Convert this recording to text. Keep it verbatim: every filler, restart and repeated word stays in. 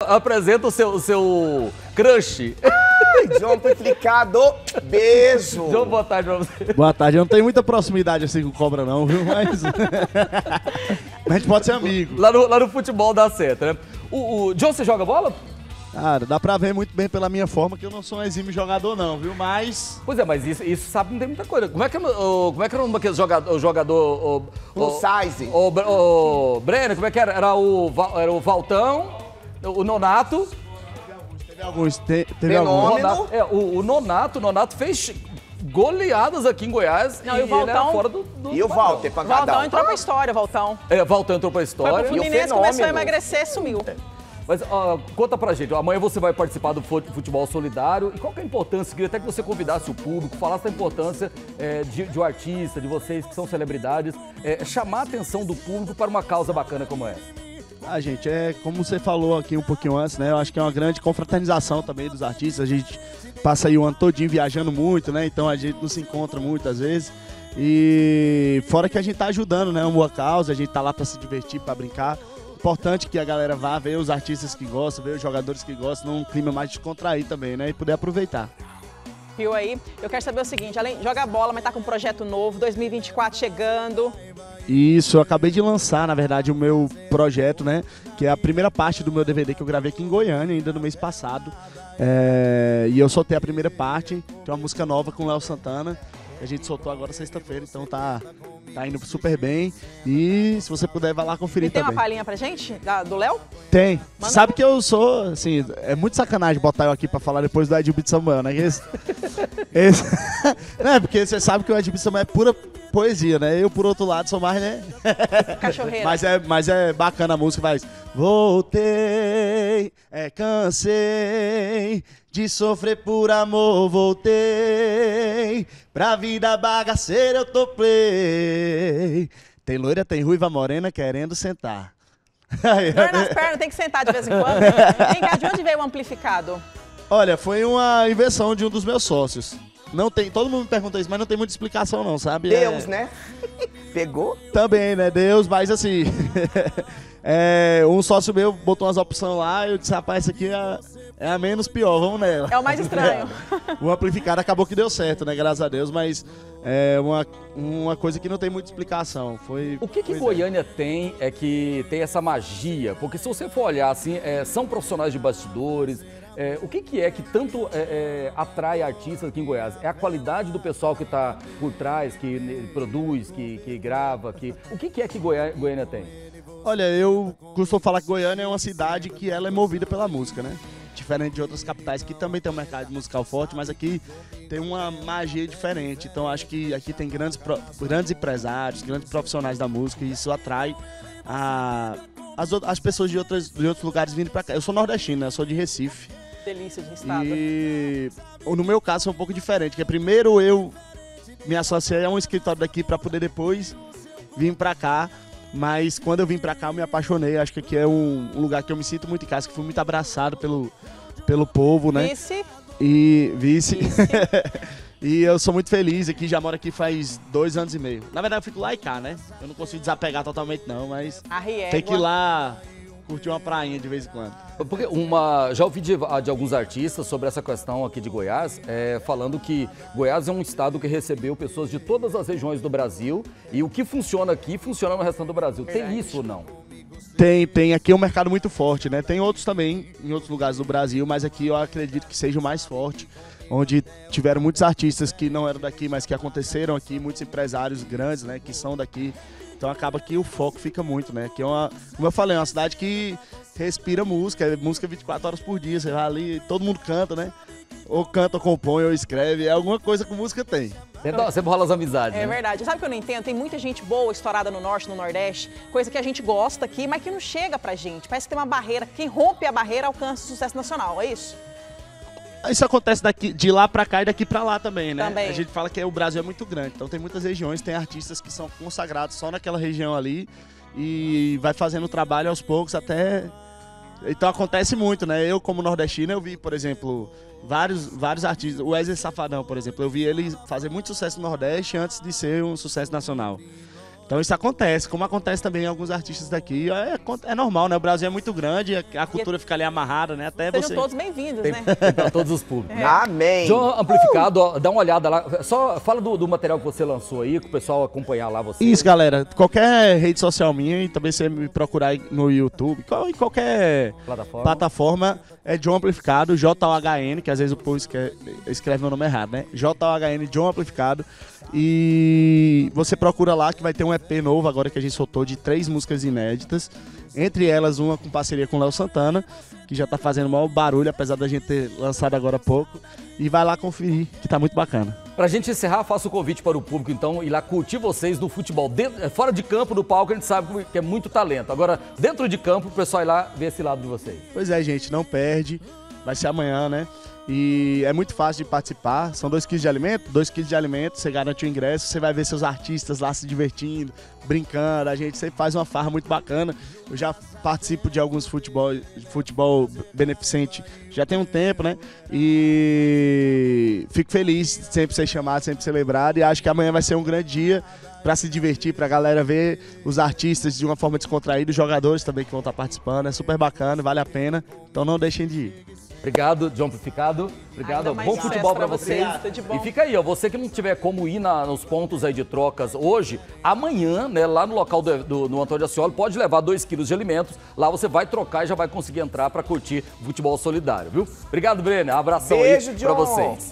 apresenta o seu, o seu crush. Ai, John Amplificado, beijo. John, boa tarde pra você. Boa tarde, eu não tenho muita proximidade assim com cobra não, viu? Mas... Mas a gente pode ser amigo. Lá no, lá no futebol dá certo, né? O, o John, você joga bola? Cara, dá pra ver muito bem pela minha forma que eu não sou um exímio jogador não, viu? Mas... Pois é, mas isso, isso sabe, não tem muita coisa. Como é que, o, como é que era um daquele jogador, o jogador... O, No size. O, o, o Brenner, como é que era? Era o, Val- era o Valtão, o Nonato. Teve alguns, te, teve Fenômeno. alguns. Nonato é, o, o Nonato, o Nonato fez goleadas aqui em Goiás. Não, e e o Valtão- ele era fora do, do E o padrão. Walter, O Valtão pancadão. entrou pra história, Valtão. É, Valtão entrou pra Foi história. pro E o Fluminense, começou a fenômeno. emagrecer, sumiu. Mas ó, conta pra gente, amanhã você vai participar do fut- futebol solidário. E qual que é a importância? Queria até que você convidasse o público, falasse da importância é, de, de um artista, de vocês que são celebridades, é, chamar a atenção do público para uma causa bacana como essa. Ah, gente, é como você falou aqui um pouquinho antes, né? Eu acho que é uma grande confraternização também dos artistas. A gente passa aí o ano todinho viajando muito, né? Então a gente não se encontra muitas vezes. E fora que a gente tá ajudando, né? Uma boa causa, a gente tá lá pra se divertir, pra brincar. Importante que a galera vá ver os artistas que gostam, ver os jogadores que gostam, num clima mais descontraído também, né? E poder aproveitar. Viu aí? Eu quero saber o seguinte, além de jogar bola, mas tá com um projeto novo, dois mil e vinte e quatro chegando. Isso, eu acabei de lançar, na verdade, o meu projeto, né? Que é a primeira parte do meu D V D que eu gravei aqui em Goiânia, ainda no mês passado. É, E eu soltei a primeira parte, que é uma música nova com o Léo Santana. Que a gente soltou agora sexta-feira, então tá, tá indo super bem. E se você puder, vai lá conferir E tem uma também. palhinha pra gente, da- do Léo? Tem. Manda Sabe que eu sou, assim, é muito sacanagem botar eu aqui pra falar depois do Edilberto Samuel, né? Esse, esse, né? Porque você sabe que o Edilberto Samuel é pura poesia, né? Eu, por outro lado, sou mais, né? Cachorreira. Mas é, mas é bacana a música, faz. Voltei, é, cansei de sofrer por amor, voltei. Pra vida bagaceira eu toplei. Tem loira, tem ruiva, morena querendo sentar. Dor nas pernas, tem que sentar de vez em quando. Vem cá, de onde veio o amplificado? Olha, foi uma invenção de um dos meus sócios. Não tem, todo mundo me pergunta isso, mas não tem muita explicação não, sabe? Deus, É- né? Pegou? Também, né? Deus, mas assim. é, um sócio meu botou umas opções lá e eu disse, rapaz, isso aqui é, é a menos pior, vamos nela. É o mais estranho. O amplificado acabou que deu certo, né? Graças a Deus, mas é uma, uma coisa que não tem muita explicação. Foi, O que que foi- Goiânia tem é que tem essa magia? Porque se você for olhar assim, é, são profissionais de bastidores. É, o que que é que tanto é, é, atrai artistas aqui em Goiás? É a qualidade do pessoal que está por trás, que né, produz, que, que grava, que... O que que é que Goiá- Goiânia tem? Olha, eu costumo falar que Goiânia é uma cidade que ela é movida pela música, né? Diferente de outras capitais que também tem um mercado musical forte, mas aqui tem uma magia diferente. Então acho que aqui tem grandes, pro- grandes empresários, grandes profissionais da música e isso atrai a- as, out- as pessoas de, outras, de outros lugares vindo pra cá. Eu sou nordestino, né? Eu sou de Recife. Delícia de estado. E no meu caso foi um pouco diferente, que primeiro eu me associei a um escritório daqui para poder depois vir para cá, mas quando eu vim para cá eu me apaixonei, acho que aqui é um, um lugar que eu me sinto muito em casa, que fui muito abraçado pelo, pelo povo, né? Vice, E vice. vice. E eu sou muito feliz aqui, já moro aqui faz dois anos e meio. Na verdade eu fico lá e cá, né? Eu não consigo desapegar totalmente não, mas A Riégua. tem que ir lá curtir uma prainha de vez em quando. Porque uma, já ouvi de, de alguns artistas sobre essa questão aqui de Goiás, é, falando que Goiás é um estado que recebeu pessoas de todas as regiões do Brasil e o que funciona aqui funciona no restante do Brasil. Verdade. Tem isso ou não? Tem, tem. Aqui é um mercado muito forte, né? Tem outros também, em outros lugares do Brasil, mas aqui eu acredito que seja o mais forte, onde tiveram muitos artistas que não eram daqui, mas que aconteceram aqui, muitos empresários grandes, né, que são daqui. Então acaba que o foco fica muito, né? Que é uma, como eu falei, é uma cidade que respira música, é música vinte e quatro horas por dia. Você vai ali, todo mundo canta, né? Ou canta, ou compõe, ou escreve, é alguma coisa que música tem. Sempre, sempre rola as amizades, É né? verdade. Sabe o que eu não entendo? Tem muita gente boa estourada no norte, no nordeste, coisa que a gente gosta aqui, mas que não chega pra gente. Parece que tem uma barreira. Quem rompe a barreira alcança o sucesso nacional, é isso? Isso acontece daqui, de lá pra cá e daqui pra lá também, né? Também. A gente fala que o Brasil é muito grande, então tem muitas regiões, tem artistas que são consagrados só naquela região ali e vai fazendo trabalho aos poucos até... Então acontece muito, né? Eu, como nordestino, eu vi, por exemplo, vários, vários artistas. O Wesley Safadão, por exemplo, eu vi ele fazer muito sucesso no Nordeste antes de ser um sucesso nacional. Então isso acontece, como acontece também em alguns artistas daqui, é, é normal, né? O Brasil é muito grande, a, a cultura fica ali amarrada, né? Até Sejam você... todos bem-vindos, Tem, né? tem pra todos os públicos. É. Amém. John Amplificado, ó, dá uma olhada lá. Só fala do, do material que você lançou aí, que o pessoal acompanhar lá você. Isso, galera. Qualquer rede social minha, e também você me procurar aí no YouTube, qual- em qualquer Plataforma. plataforma, é John Amplificado, J O H N, que às vezes o povo escreve, escreve meu nome errado, né? J O H N, John Amplificado. E você procura lá que vai ter um E P novo agora que a gente soltou de três músicas inéditas. Entre elas, uma com parceria com o Léo Santana, que já tá fazendo o maior barulho, apesar da gente ter lançado agora há pouco. E vai lá conferir, que tá muito bacana. Pra gente encerrar, faço o convite para o público, então, ir lá curtir vocês no futebol. Dentro, fora de campo, no palco, a gente sabe que é muito talento. Agora, dentro de campo, o pessoal ir lá ver esse lado de vocês. Pois é, gente, não perde. Vai ser amanhã, né? E é muito fácil de participar. São dois quilos de alimento, dois quilos de alimento, você garante o ingresso, você vai ver seus artistas lá se divertindo, brincando. A gente sempre faz uma farra muito bacana. Eu já participo de alguns futebol, futebol beneficente já tem um tempo, né? E fico feliz de sempre ser chamado, sempre ser lembrado. E acho que amanhã vai ser um grande dia para se divertir, para a galera ver os artistas de uma forma descontraída, os jogadores também que vão estar participando. É super bacana, vale a pena. Então não deixem de ir. Obrigado, John Amplificado. Obrigado. Ainda mais Bom sucesso futebol pra pra vocês. vocês. Tudo de bom. E fica aí, ó. Você que não tiver como ir na- nos pontos aí de trocas hoje, amanhã, né, lá no local do, do, no Antônio Ascioli, pode levar dois quilos de alimentos. Lá você vai trocar e já vai conseguir entrar pra curtir futebol solidário, viu? Obrigado, Brenner. Abração Beijo, aí pra John. vocês.